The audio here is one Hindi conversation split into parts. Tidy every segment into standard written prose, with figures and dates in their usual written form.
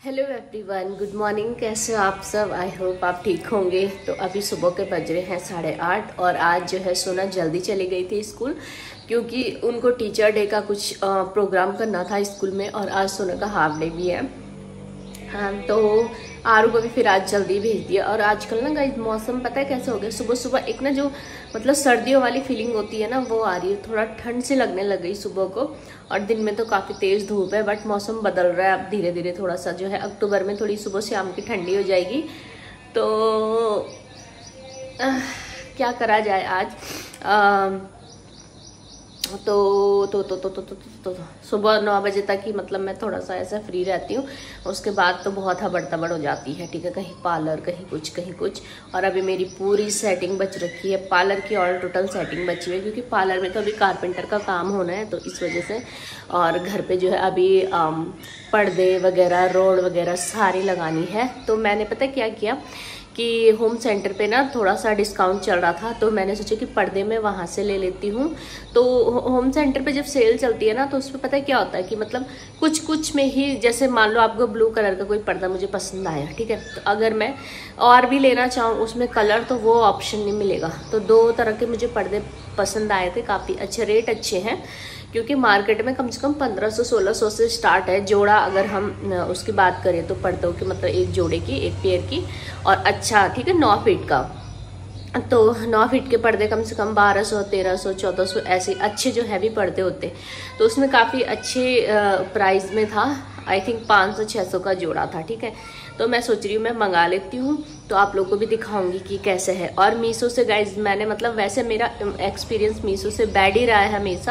Hello everyone, good morning. कैसे हो आप सब? आई होप आप ठीक होंगे। तो अभी सुबह के बज रहे हैं 8:30 और आज जो है सोना जल्दी चली गई थी स्कूल, क्योंकि उनको टीचर डे का कुछ प्रोग्राम करना था स्कूल में और आज सोना का हाफ डे भी है। हाँ, तो आरू को भी फिर आज जल्दी भेज दिया। और आजकल ना गाइस मौसम पता है कैसे हो गया, सुबह सुबह एक ना जो मतलब सर्दियों वाली फीलिंग होती है ना वो आ रही है। थोड़ा ठंड से लगने लग गई सुबह को, और दिन में तो काफ़ी तेज़ धूप है, बट मौसम बदल रहा है अब धीरे धीरे। थोड़ा सा जो है अक्टूबर में थोड़ी सुबह शाम की ठंडी हो जाएगी। तो क्या करा जाए आज। तो सुबह 9 बजे तक ही मतलब मैं थोड़ा सा ऐसा फ्री रहती हूँ। उसके बाद तो बहुत हबड़ हो जाती है, ठीक है, कहीं पार्लर कहीं कुछ। और अभी मेरी पूरी सेटिंग बच रखी है पार्लर की, और टोटल सेटिंग बची है क्योंकि पार्लर में तो अभी कारपेंटर का काम होना है, तो इस वजह से। और घर पे जो है अभी पर्दे वगैरह रोड वगैरह सारी लगानी है। तो मैंने पता क्या किया कि होम सेंटर पे ना थोड़ा सा डिस्काउंट चल रहा था, तो मैंने सोचा कि पर्दे में वहाँ से ले लेती हूँ। तो होम सेंटर पे जब सेल चलती है ना तो उसमें पता है क्या होता है कि मतलब कुछ में ही, जैसे मान लो आपको ब्लू कलर का कोई पर्दा मुझे पसंद आया, ठीक है, तो अगर मैं और भी लेना चाहूँ उसमें कलर, तो वो ऑप्शन नहीं मिलेगा। तो 2 तरह के मुझे पर्दे पसंद आए थे, काफ़ी अच्छे, रेट अच्छे हैं, क्योंकि मार्केट में कम से कम 1500-1600 से स्टार्ट है जोड़ा। अगर हम उसकी बात करें तो पर्दों की, मतलब एक जोड़े की, एक पेयर की, और अच्छा ठीक है 9 फीट का। तो 9 फीट के पर्दे कम से कम 1200, 1300, 1400 ऐसे अच्छे जो हैवी पर्दे होते। तो उसमें काफ़ी अच्छे प्राइस में था, आई थिंक 500-600 का जोड़ा था, ठीक है। तो मैं सोच रही हूँ मैं मंगा लेती हूँ, तो आप लोगों को भी दिखाऊंगी कि कैसे है। और मीशो से गाइज मैंने मतलब वैसे मेरा एक्सपीरियंस मीशो से बैड ही रहा है हमेशा।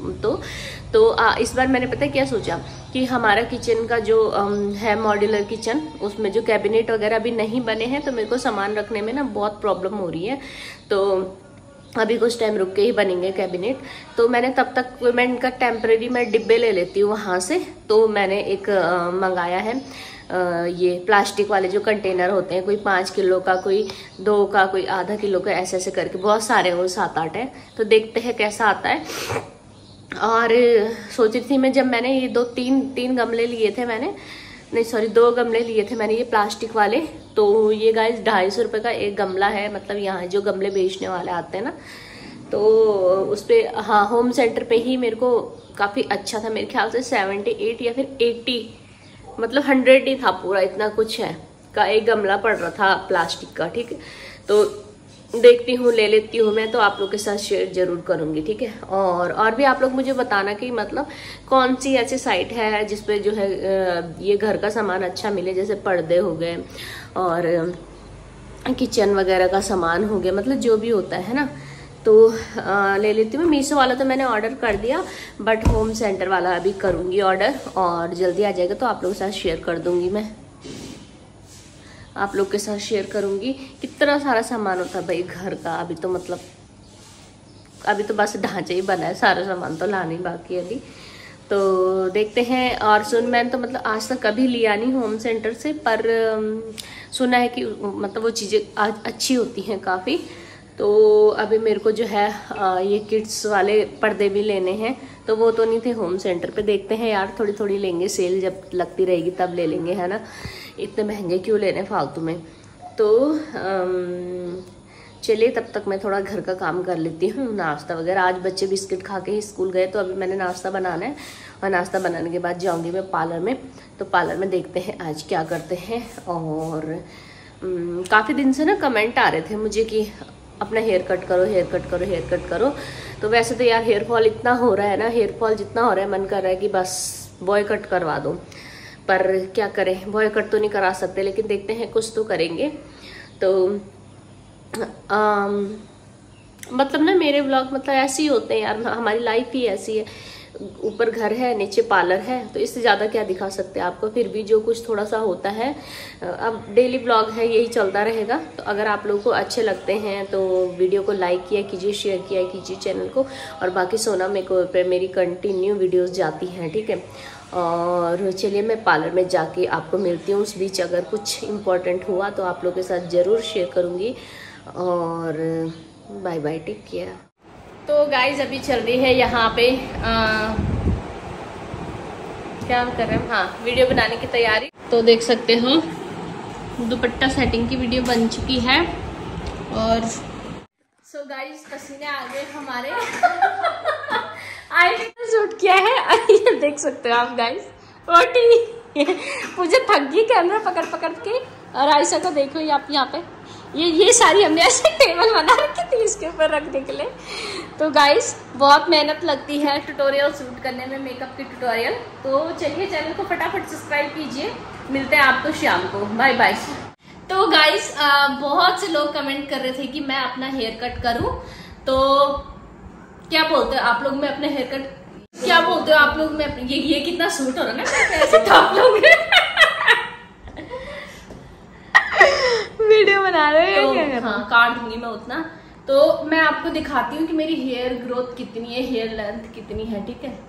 तो इस बार मैंने पता क्या सोचा कि हमारा किचन का जो है मॉड्यूलर किचन, उसमें जो कैबिनेट वगैरह अभी नहीं बने हैं, तो मेरे को सामान रखने में ना बहुत प्रॉब्लम हो रही है। तो अभी कुछ टाइम रुक के ही बनेंगे कैबिनेट। तो मैंने तब तक मैं इनका टेम्परेरी मैं डिब्बे ले लेती हूँ वहाँ से। तो मैंने एक मंगाया है ये प्लास्टिक वाले जो कंटेनर होते हैं, कोई 5 किलो का, कोई 2 का, कोई आधा किलो का, ऐसे ऐसे करके बहुत सारे, वो 7-8 है। तो देखते हैं कैसा आता है। और सोच रही थी मैं, जब मैंने ये 2-3 गमले लिए थे मैंने, नहीं सॉरी 2 गमले लिए थे मैंने ये प्लास्टिक वाले। तो ये गाइस 250 रुपये का एक गमला है, मतलब यहाँ जो गमले बेचने वाले आते हैं ना, तो उस पर हाँ होम सेंटर पे ही मेरे को काफ़ी अच्छा था। मेरे ख्याल से 78 या फिर 80, मतलब 100 ही था पूरा, इतना कुछ है का एक गमला पड़ रहा था प्लास्टिक का, ठीक है। तो देखती हूँ, ले लेती हूँ मैं, तो आप लोग के साथ शेयर जरूर करूँगी, ठीक है। और भी आप लोग मुझे बताना कि मतलब कौन सी ऐसी साइट है जिसपे जो है ये घर का सामान अच्छा मिले, जैसे पर्दे हो गए और किचन वगैरह का सामान हो गया, मतलब जो भी होता है ना। तो ले लेती हूँ। मीशो वाला तो मैंने ऑर्डर कर दिया, बट होम सेंटर वाला अभी करूँगी ऑर्डर, और जल्दी आ जाएगा तो आप लोगों के साथ शेयर कर दूँगी मैं, आप लोग के साथ शेयर करूंगी। कितना सारा सामान होता है भाई घर का। अभी तो मतलब अभी तो बस ढांचा ही बना है, सारा सामान तो लाना ही बाकी है अभी। तो देखते हैं। और मैंने तो मतलब आज तक कभी लिया नहीं होम सेंटर से, पर सुना है कि मतलब वो चीज़ें अच्छी होती हैं काफ़ी। तो अभी मेरे को जो है ये किड्स वाले पर्दे भी लेने हैं, तो वो तो नहीं थे होम सेंटर पे। देखते हैं यार, थोड़ी लेंगे, सेल जब लगती रहेगी तब ले लेंगे, है ना, इतने महंगे क्यों लेने फालतू में। तो चलिए तब तक मैं थोड़ा घर का काम कर लेती हूँ, नाश्ता वगैरह। आज बच्चे बिस्किट खा के ही स्कूल गए, तो अभी मैंने नाश्ता बनाना है, और नाश्ता बनाने के बाद जाऊँगी मैं पार्लर में। तो पार्लर में देखते हैं आज क्या करते हैं। और काफ़ी दिन से ना कमेंट आ रहे थे मुझे कि अपना हेयर कट करो, हेयर कट करो, हेयर कट करो। तो वैसे तो यार हेयर फॉल इतना हो रहा है ना, हेयर फॉल जितना हो रहा है, मन कर रहा है कि बस बॉय कट करवा दो। पर क्या करें, बॉय कट तो नहीं करा सकते, लेकिन देखते हैं कुछ तो करेंगे। तो मतलब ना मेरे व्लॉग मतलब ऐसे ही होते हैं यार, हमारी लाइफ ही ऐसी है। ऊपर घर है, नीचे पार्लर है, तो इससे ज़्यादा क्या दिखा सकते हैं आपको। फिर भी जो कुछ थोड़ा सा होता है, अब डेली व्लॉग है, यही चलता रहेगा। तो अगर आप लोगों को अच्छे लगते हैं तो वीडियो को लाइक किया कीजिए, शेयर किया कीजिए चैनल को। और बाकी सोना मेकओवर पे मेरी कंटिन्यू वीडियोस जाती हैं, ठीक है। और चलिए मैं पार्लर में जाके आपको मिलती हूँ। उस बीच अगर कुछ इम्पोर्टेंट हुआ तो आप लोगों के साथ ज़रूर शेयर करूँगी। और बाय बाय, टेक केयर। तो गाइज अभी चल रही है यहाँ पे क्या कर रहे हैं? हाँ, वीडियो बनाने की तैयारी। तो देख सकते हो दुपट्टा सेटिंग की वीडियो बन चुकी है। और सो गाइस पसीने आ गए हमारे। आईलाइनर शूट किया है, ये देख सकते हो आप गाइस। ओटी मुझे थक गई कैमरा पकड़ पकड़ के। और आयशा को देखो आप यहाँ पे, ये सारी हमने ऐसे टेबल बना रखी थी इसके ऊपर रखने के लिए। तो गाइस बहुत मेहनत लगती है ट्यूटोरियल शूट करने में, मेकअप की ट्यूटोरियल। तो चलिए चैनल को फटाफट सब्सक्राइब कीजिए। मिलते हैं आपको शाम को, बाय बाय। तो गाइस बहुत से लोग कमेंट कर रहे थे कि मैं अपना हेयर कट करूं। तो क्या बोलते हो आप लोग, मैं अपने हेयर कट, क्या बोलते हो आप लोग, मैं ये कितना सूट हो रहा है ना ऐसे आप लोग वीडियो बना रहे हो। तो हाँ, काट दूंगी मैं उतना। तो मैं आपको दिखाती हूँ कि मेरी हेयर ग्रोथ कितनी है, हेयर लेंथ कितनी है, ठीक है।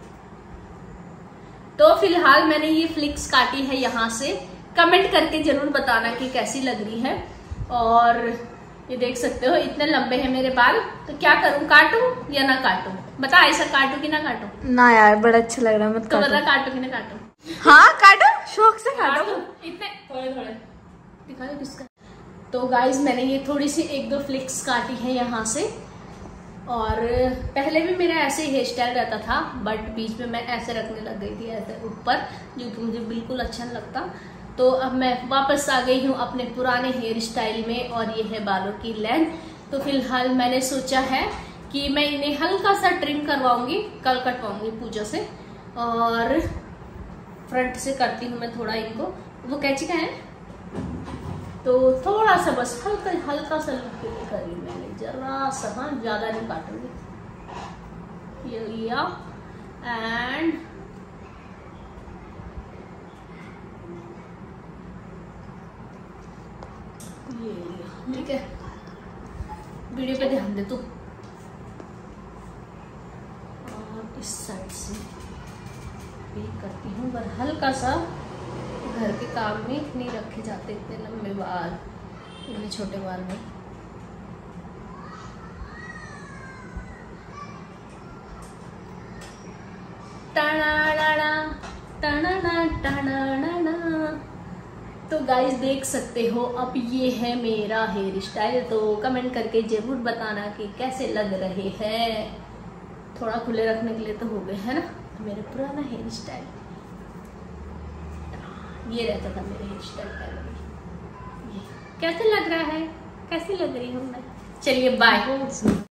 तो फिलहाल मैंने ये फ्लिक्स काटी है यहाँ से। कमेंट करके जरूर बताना कि कैसी लग रही है। और ये देख सकते हो इतने लंबे हैं मेरे बाल। तो क्या करूं, काटूं या ना काटूं? बता ऐसा, काटूं कि ना काटूं? ना यार बड़ा अच्छा लग रहा है, मत काटो। तो काटूं कि ना काटूं? हाँ काटो, शौक से काटो। इतने थोड़े थोड़े दिखाओ किसका। तो गाइज मैंने ये थोड़ी सी 1-2 फ्लिक्स काटी है यहाँ से। और पहले भी मेरा ऐसे हेयर स्टाइल रहता था, बट बीच में मैं ऐसे रखने लग गई थी, ऐसे ऊपर, जो कि मुझे बिल्कुल अच्छा नहीं लगता। तो अब मैं वापस आ गई हूँ अपने पुराने हेयर स्टाइल में। और ये है बालों की लेंथ। तो फिलहाल मैंने सोचा है कि मैं इन्हें हल्का सा ट्रिम करवाऊंगी, कल कटवाऊंगी पूजा से। और फ्रंट से करती हूँ मैं थोड़ा इनको, वो कैंची का है तो थोड़ा सा बस हल्का हल्का सा करी मैंने, जरा सा, हाँ ज्यादा नहीं काटूंगी। ये लिया एंड ये लिया, ठीक है। वीडियो पे ध्यान दे तू। और इस साइड से भी करती हूँ, पर हल्का सा, घर के काम में नहीं रखे जाते इतने लंबे बाल, इतने छोटे बाल में। तो गाइस देख सकते हो अब ये है मेरा हेयर स्टाइल। तो कमेंट करके जरूर बताना कि कैसे लग रहे हैं। थोड़ा खुले रखने के लिए तो हो गए है ना। मेरा पुराना हेयर स्टाइल ये रहता था, मेरे हेयर स्टाइल पहले। कैसे लग रहा है, कैसी लग रही हूँ मैं? चलिए बाय।